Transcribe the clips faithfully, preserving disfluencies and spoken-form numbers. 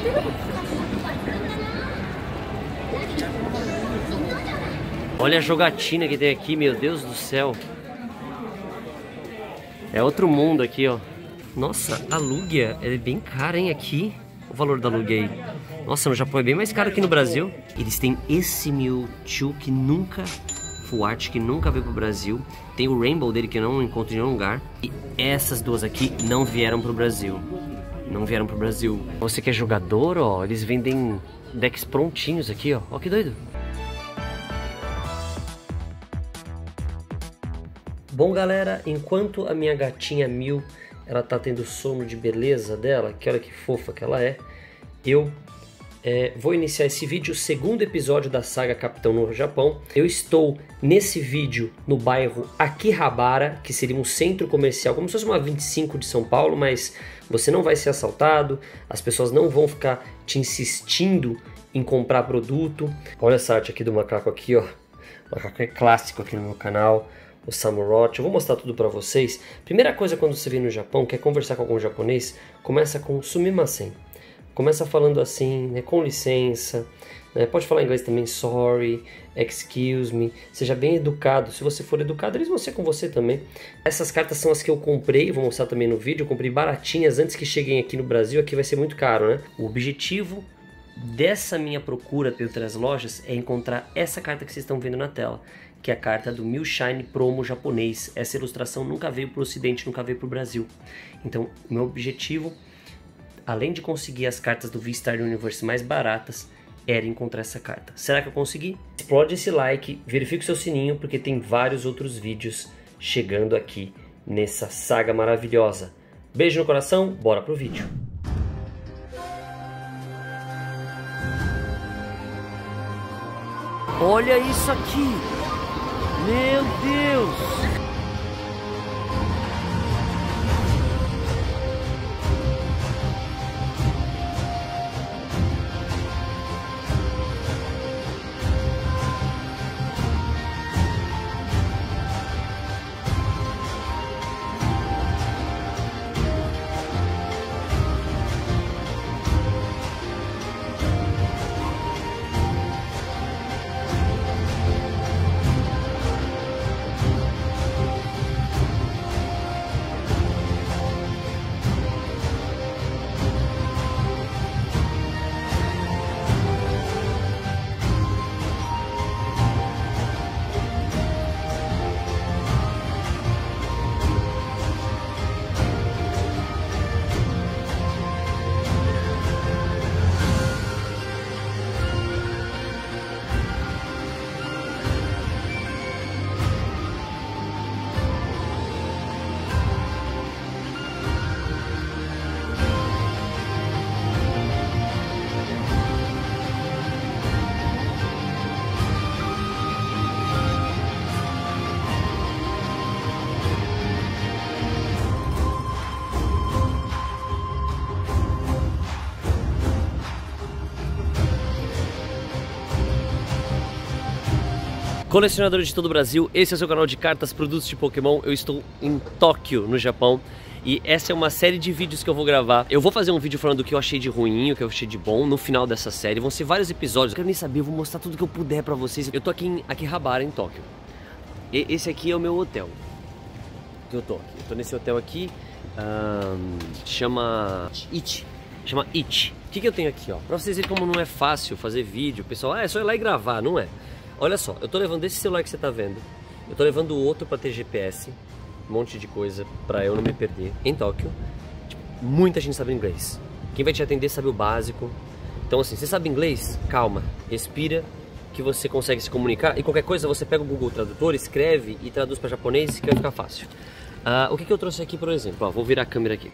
Olha a jogatina que tem aqui, meu Deus do céu. É outro mundo aqui, ó. Nossa, a Lugia é bem cara, hein, aqui. O valor da Lugia aí. Nossa, no Japão é bem mais caro que no Brasil. Eles têm esse Mewtwo que nunca... Full Art, que nunca veio pro Brasil. Tem o Rainbow dele que eu não encontro em nenhum lugar. E essas duas aqui não vieram pro Brasil. Não vieram pro Brasil. Você que é jogador, ó, eles vendem decks prontinhos aqui, ó. Ó que doido. Bom, galera, enquanto a minha gatinha Mew, ela tá tendo sono de beleza dela, que olha que fofa que ela é, eu é, vou iniciar esse vídeo, o segundo episódio da saga Capitão no Japão. Eu estou nesse vídeo no bairro Akihabara, que seria um centro comercial, como se fosse uma vinte e cinco de São Paulo, mas você não vai ser assaltado, as pessoas não vão ficar te insistindo em comprar produto. Olha essa arte aqui do macaco aqui, ó. O macaco é clássico aqui no meu canal. O Samurott, eu vou mostrar tudo pra vocês. Primeira coisa quando você vem no Japão, quer conversar com algum japonês, começa com sumimasen. Começa falando assim, né, com licença, né, pode falar inglês também, sorry, excuse me, seja bem educado. Se você for educado, eles vão ser com você também. Essas cartas são as que eu comprei, vou mostrar também no vídeo, eu comprei baratinhas antes que cheguem aqui no Brasil, aqui vai ser muito caro, né? O objetivo dessa minha procura pelas outras lojas é encontrar essa carta que vocês estão vendo na tela, que é a carta do Mewshine Promo japonês. Essa ilustração nunca veio para o ocidente, nunca veio para o Brasil. Então, o meu objetivo, além de conseguir as cartas do V-Star Universe mais baratas, era encontrar essa carta. Será que eu consegui? Explode esse like, verifique o seu sininho, porque tem vários outros vídeos chegando aqui nessa saga maravilhosa. Beijo no coração, bora pro vídeo. Olha isso aqui! Meu Deus! Colecionadores de todo o Brasil, esse é o seu canal de cartas, produtos de Pokémon. Eu estou em Tóquio, no Japão, e essa é uma série de vídeos que eu vou gravar. Eu vou fazer um vídeo falando do que eu achei de ruim, o que eu achei de bom no final dessa série. Vão ser vários episódios, eu quero nem saber, eu vou mostrar tudo que eu puder pra vocês. Eu tô aqui em Akihabara, em Tóquio. E esse aqui é o meu hotel que eu tô aqui. Eu tô nesse hotel aqui, um, chama Ichi. Chama Ichi. O que que eu tenho aqui, ó? Pra vocês verem como não é fácil fazer vídeo. O pessoal, ah, é só ir lá e gravar, não é? Olha só, eu tô levando esse celular que você tá vendo, eu tô levando o outro pra ter G P S, um monte de coisa pra eu não me perder em Tóquio. Tipo, muita gente sabe inglês, quem vai te atender sabe o básico. Então assim, você sabe inglês? Calma, respira, que você consegue se comunicar. E qualquer coisa você pega o Google Tradutor, escreve e traduz pra japonês, que vai ficar fácil. uh, O que que eu trouxe aqui, por exemplo? Ó, vou virar a câmera aqui.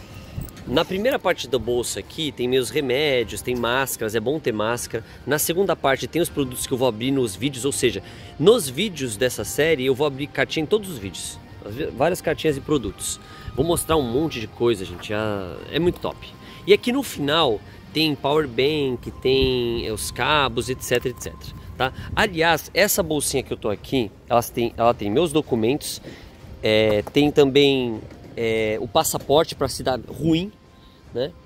Na primeira parte do bolso aqui tem meus remédios, tem máscaras, é bom ter máscara. Na segunda parte tem os produtos que eu vou abrir nos vídeos, ou seja, nos vídeos dessa série eu vou abrir cartinha em todos os vídeos. Várias cartinhas e produtos. Vou mostrar um monte de coisa, gente, é muito top. E aqui no final tem power bank, tem os cabos, etc, etc. Tá? Aliás, essa bolsinha que eu tô aqui, ela tem, ela tem meus documentos, é, tem também... É, o passaporte para cidade ruim, né?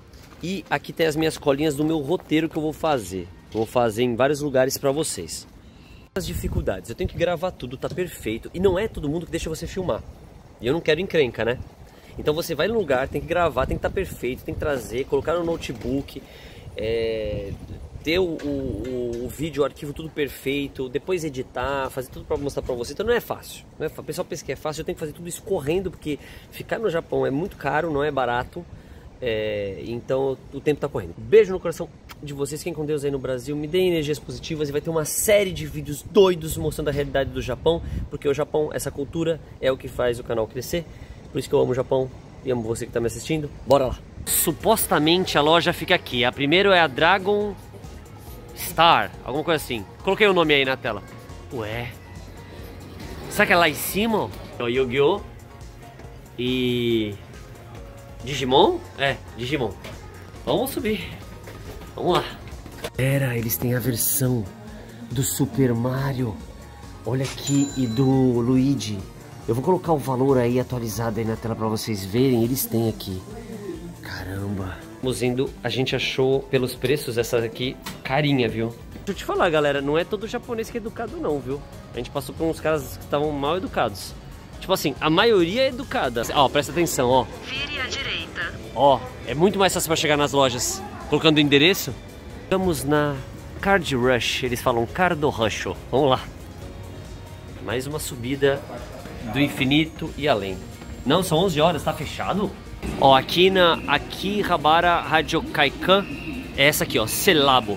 E aqui tem as minhas colinhas do meu roteiro que eu vou fazer. Vou fazer em vários lugares pra vocês. As dificuldades, eu tenho que gravar tudo, tá perfeito. E não é todo mundo que deixa você filmar. E eu não quero encrenca, né? Então você vai no lugar, tem que gravar, tem que estar perfeito, tem que trazer, colocar no notebook, é, ter o, o, o vídeo, o arquivo tudo perfeito, depois editar, fazer tudo pra mostrar pra você. Então não é fácil, né? O pessoal pensa que é fácil, eu tenho que fazer tudo isso correndo, porque ficar no Japão é muito caro, não é barato. É, então o tempo tá correndo. Beijo no coração de vocês, fiquem com Deus aí no Brasil, me deem energias positivas e vai ter uma série de vídeos doidos mostrando a realidade do Japão, porque o Japão, essa cultura é o que faz o canal crescer. Por isso que eu amo o Japão e amo você que tá me assistindo. Bora lá! Supostamente a loja fica aqui. A primeira é a Dragon Star, alguma coisa assim. Coloquei o nome aí na tela. Ué, será que é lá em cima? É o Yu-Gi-Oh! E... Digimon? É, Digimon. Vamos subir. Vamos lá. Era, eles têm a versão do Super Mario. Olha aqui, e do Luigi. Eu vou colocar o valor aí atualizado aí na tela pra vocês verem. Eles têm aqui. Caramba. Vamos indo, a gente achou pelos preços essa aqui carinha, viu? Deixa eu te falar, galera, não é todo japonês que é educado não, viu? A gente passou por uns caras que estavam mal educados. Tipo assim, a maioria é educada. Ó, presta atenção, ó. Vire à direita. Ó, é muito mais fácil pra chegar nas lojas. Colocando o endereço. Estamos na Card Rush. Eles falam Cardo Rush. Vamos lá. Mais uma subida do infinito e além. Não, são onze horas, tá fechado? Ó, aqui na Akihabara Rajokaikan. É essa aqui, ó, Selabo.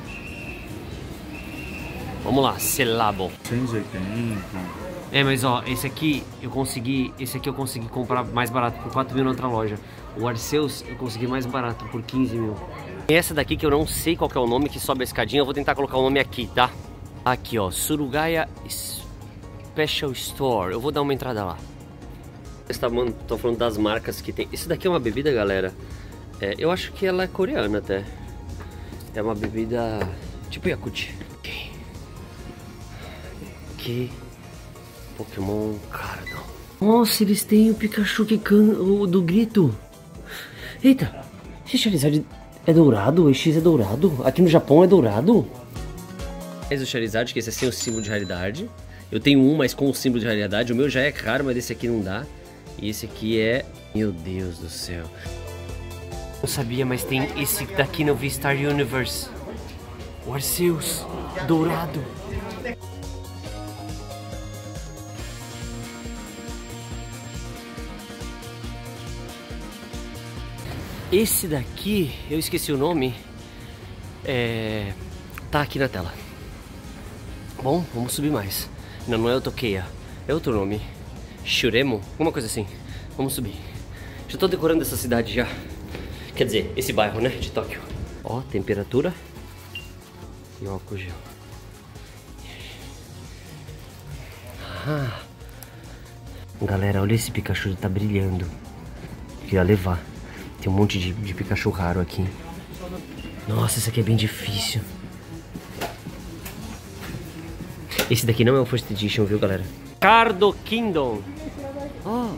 Vamos lá, Selabo. cento e oitenta. É, mas ó, esse aqui eu consegui, esse aqui eu consegui comprar mais barato por quatro mil na outra loja. O Arceus eu consegui mais barato por quinze mil. E essa daqui que eu não sei qual que é o nome, que sobe a escadinha, eu vou tentar colocar o nome aqui, tá? Aqui ó, Surugaya Special Store, eu vou dar uma entrada lá. Estão falando das marcas que tem. Isso daqui é uma bebida, galera, é, eu acho que ela é coreana até. É uma bebida tipo Yakult. Aqui Pokémon Cardo. Nossa, eles têm o Pikachu que can... o do grito. Eita, esse Charizard é dourado? O X é dourado? Aqui no Japão é dourado? Esse é o Charizard, que esse é sem o símbolo de raridade. Eu tenho um, mas com o símbolo de raridade. O meu já é caro, mas esse aqui não dá. E esse aqui é... Meu Deus do céu. Não sabia, mas tem esse daqui no V-Star Universe. O Arceus, dourado. Esse daqui, eu esqueci o nome, é... tá aqui na tela. Bom, vamos subir mais. Não, não é o Tokeia, é outro nome. Shuremo, alguma coisa assim. Vamos subir. Já tô decorando essa cidade já. Quer dizer, esse bairro, né, de Tóquio. Ó, temperatura. E álcool gel. Ah. Galera, olha esse Pikachu, tá brilhando. Queria levar. Tem um monte de, de Pikachu raro aqui. Nossa, esse aqui é bem difícil. Esse daqui não é o First Edition, viu, galera? Cardo Kingdom. Oh.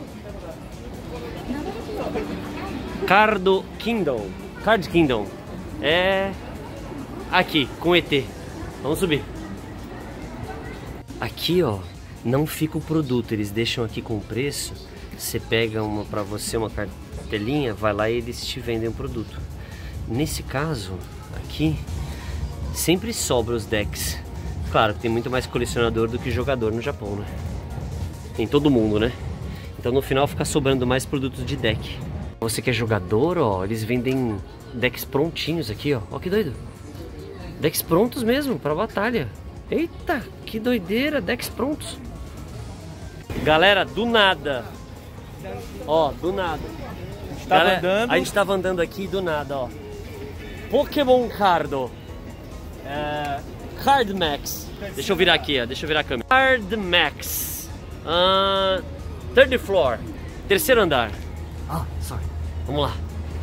Cardo Kingdom. Card Kingdom. É... aqui, com E T. Vamos subir. Aqui, ó, não fica o produto. Eles deixam aqui com o preço. Você pega uma pra você, uma cartelinha, vai lá e eles te vendem o produto. Nesse caso, aqui, sempre sobra os decks. Claro que tem muito mais colecionador do que jogador no Japão, né? Tem todo mundo, né? Então no final fica sobrando mais produtos de deck. Você que é jogador, ó, eles vendem decks prontinhos aqui, ó. Ó que doido. Decks prontos mesmo, pra batalha. Eita, que doideira, decks prontos. Galera, do nada. Ó, do nada. A gente tava Galera, andando. A gente tava andando aqui do nada, ó. Pokémon Cardo. É, Card Max. Deixa eu virar aqui, ó. Deixa eu virar a câmera. Card Max. Uh, third floor. Terceiro andar. Ah, sorry. Vamos lá.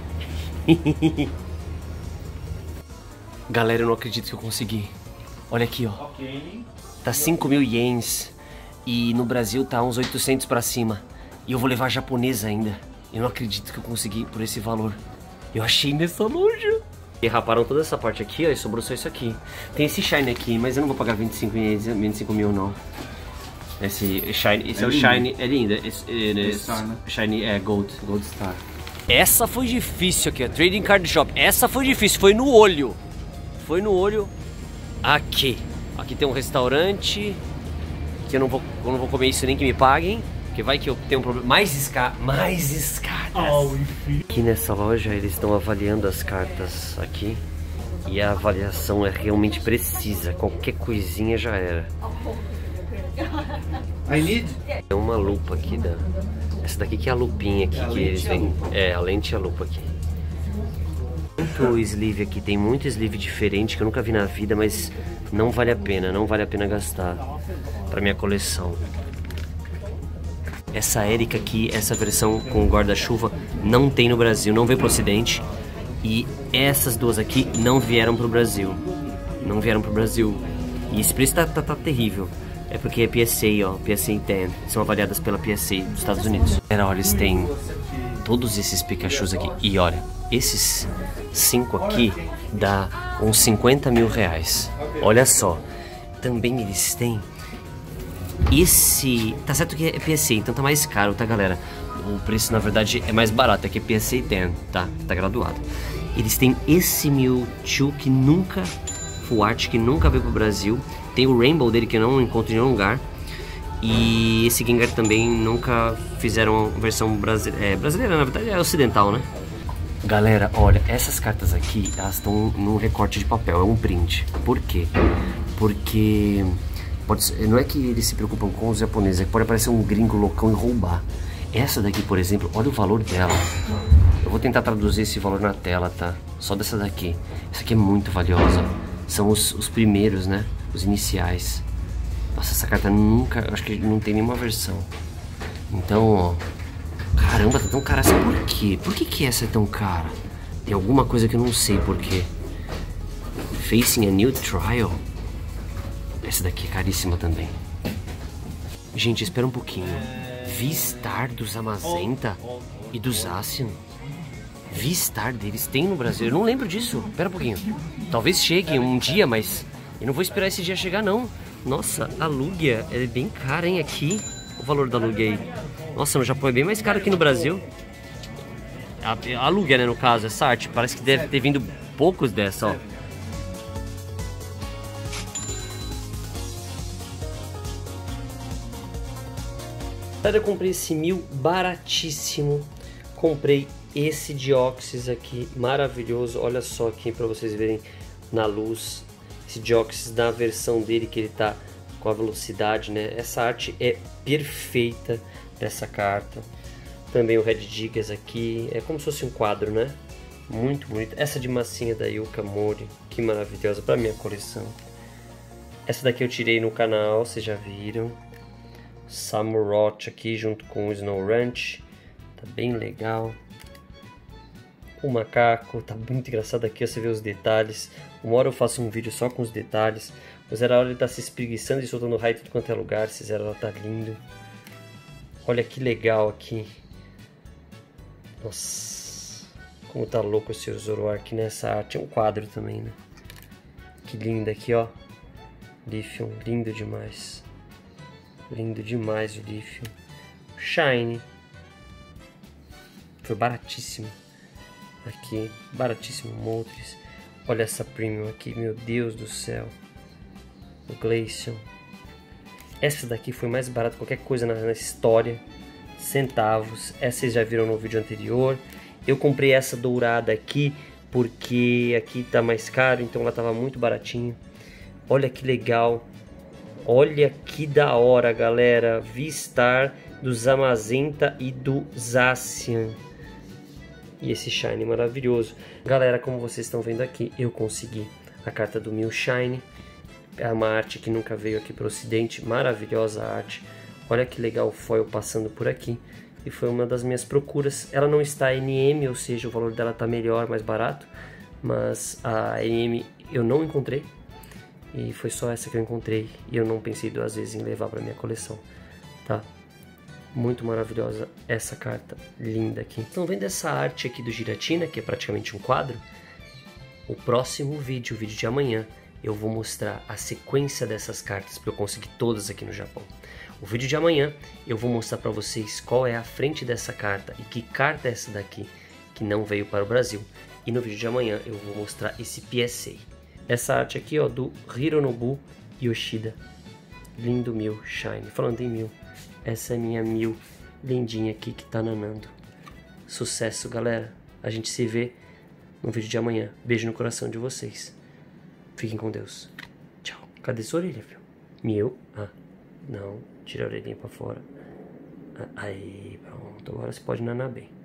Galera, eu não acredito que eu consegui. Olha aqui, ó. Ok. Tá cinco mil ienes. E no Brasil tá uns oitocentos pra cima. E eu vou levar japonesa ainda. Eu não acredito que eu consegui por esse valor. Eu achei nessa loja. E raparam toda essa parte aqui, ó, e sobrou só isso aqui. Tem esse Shine aqui, mas eu não vou pagar vinte e cinco mil não. Esse Shine, esse é, é o Shine, é lindo. Esse, esse, Star, né? Shine é Gold, Gold Star. Essa foi difícil aqui, ó, Trading Card Shop. Essa foi difícil, foi no olho. Foi no olho. Aqui. Aqui tem um restaurante. Que eu não vou, eu não vou comer isso nem que me paguem. Porque vai que eu tenho um problema. Mais escadas. Mais escadas. Oh, aqui nessa loja eles estão avaliando as cartas aqui. E a avaliação é realmente precisa. Qualquer coisinha já era. I need. Tem uma lupa aqui da. Essa daqui que é a lupinha aqui que eles vêm. É, a lente e a lupa aqui. Muito sleeve aqui, tem muito sleeve diferente que eu nunca vi na vida, mas não vale a pena, não vale a pena gastar pra minha coleção. Essa Erika aqui, essa versão com guarda-chuva não tem no Brasil, não veio pro ocidente. E essas duas aqui não vieram pro Brasil. Não vieram pro Brasil. E esse preço tá, tá, tá terrível. É porque é P S A, ó, P S A dez, são avaliadas pela P S A dos Estados Unidos. Olha, eles têm todos esses Pikachus aqui. E olha, esses cinco aqui dá uns cinquenta mil reais. Olha só. Também eles têm esse... Tá certo que é P S A, então tá mais caro, tá, galera? O preço, na verdade, é mais barato. Aqui é P S A dez, tá? Tá graduado. Eles têm esse Mewtwo que nunca... Full Art, que nunca veio pro Brasil. Tem o Rainbow dele que eu não encontro em nenhum lugar. E esse Gengar também nunca fizeram versão brasile... é, brasileira, na verdade é ocidental, né? Galera, olha, essas cartas aqui, elas estão num recorte de papel, é um print. Por quê? Porque pode ser, não é que eles se preocupam com os japoneses, é que pode aparecer um gringo loucão e roubar. Essa daqui, por exemplo, olha o valor dela. Eu vou tentar traduzir esse valor na tela, tá? Só dessa daqui. Essa aqui é muito valiosa. São os, os primeiros, né? Os iniciais. Nossa, essa carta nunca... Acho que não tem nenhuma versão. Então, ó... Caramba, tá tão cara essa. Por quê? Por que que essa é tão cara? Tem alguma coisa que eu não sei por quê. Facing a New Trial. Essa daqui é caríssima também. Gente, espera um pouquinho. V-Star dos Amazenta e dos Zacian. V-Star deles tem no Brasil. Eu não lembro disso. Espera um pouquinho. Talvez chegue um dia, mas eu não vou esperar esse dia chegar, não. Nossa, a Lugia é bem cara, hein, aqui. O valor da Lugia aí. Nossa, no Japão é bem mais caro que no Brasil. A, a Lugia, né, no caso, essa arte. Parece que deve ter vindo poucos dessa, ó. Eu comprei esse mil baratíssimo. Comprei esse Deoxys aqui, maravilhoso. Olha só aqui para vocês verem na luz. Esse Deoxys na versão dele que ele tá com a velocidade, né? Essa arte é perfeita dessa carta. Também o Red Gigas aqui, é como se fosse um quadro, né? Muito bonito. Essa de massinha da Yuka Mori, que maravilhosa para minha coleção. Essa daqui eu tirei no canal, vocês já viram. Samurott aqui junto com o Snow Ranch, tá bem legal. O macaco, tá muito engraçado aqui, você vê os detalhes. Uma hora eu faço um vídeo só com os detalhes. O Zeraora ele tá se espreguiçando e soltando raio de tudo quanto é lugar. Esse Zeraora tá lindo. Olha que legal aqui. Nossa, como tá louco esse Zoroark nessa arte. É um quadro também, né? Que lindo aqui, ó. Lithium, lindo demais. Lindo demais o Lithium. Shine. Foi baratíssimo. Aqui, baratíssimo. Moltres. Olha essa Premium aqui, meu Deus do céu. O Glaceon. Essa daqui foi mais barata que qualquer coisa na, na história. Centavos. Essa vocês já viram no vídeo anterior. Eu comprei essa dourada aqui porque aqui tá mais caro, então ela tava muito baratinha. Olha que legal. Olha que da hora, galera. V-Star dos Amazenta e do Zacian. E esse Shine maravilhoso. Galera, como vocês estão vendo aqui, eu consegui a carta do Mew Shine. É uma arte que nunca veio aqui para o ocidente. Maravilhosa arte. Olha que legal o foil passando por aqui. E foi uma das minhas procuras. Ela não está N M, ou seja, o valor dela está melhor, mais barato. Mas a N M eu não encontrei. E foi só essa que eu encontrei. E eu não pensei duas vezes em levar para minha coleção. Tá? Muito maravilhosa essa carta, linda aqui. Estão vendo essa arte aqui do Giratina, que é praticamente um quadro? O próximo vídeo, o vídeo de amanhã, eu vou mostrar a sequência dessas cartas para eu conseguir todas aqui no Japão. O vídeo de amanhã eu vou mostrar para vocês qual é a frente dessa carta e que carta é essa daqui que não veio para o Brasil. E no vídeo de amanhã eu vou mostrar esse P S A. Essa arte aqui, ó, do Hironobu Yoshida. Lindo Mil Shine. Falando em Mil, essa é minha Mil lindinha aqui que tá nanando. Sucesso, galera. A gente se vê no vídeo de amanhã. Beijo no coração de vocês. Fiquem com Deus. Tchau. Cadê sua orelha, filho? Mil. Ah, não. Tira a orelhinha pra fora. Aí, pronto. Agora você pode nanar bem.